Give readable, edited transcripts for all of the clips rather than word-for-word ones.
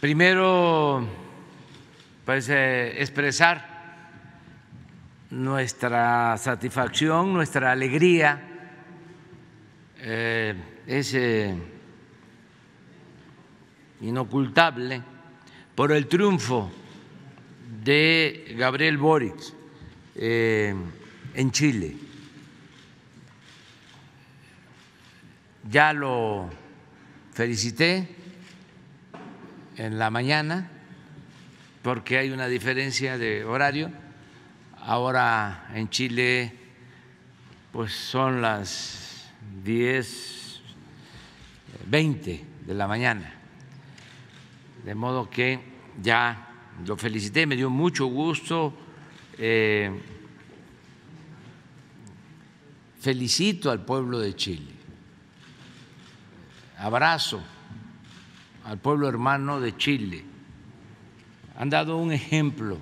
Primero, pues expresar nuestra satisfacción, nuestra alegría. Es inocultable por el triunfo de Gabriel Boric en Chile. Ya lo felicité en la mañana porque hay una diferencia de horario. Ahora en Chile pues son las 10:20 de la mañana, de modo que ya lo felicité, me dio mucho gusto. Felicito al pueblo de Chile, abrazo al pueblo hermano de Chile. Han dado un ejemplo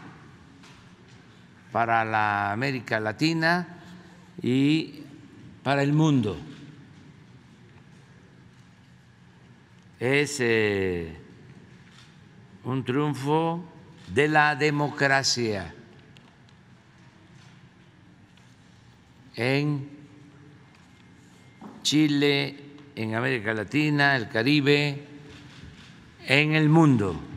para la América Latina y para el mundo. Es un triunfo de la democracia en Chile, en América Latina, el Caribe, en el mundo.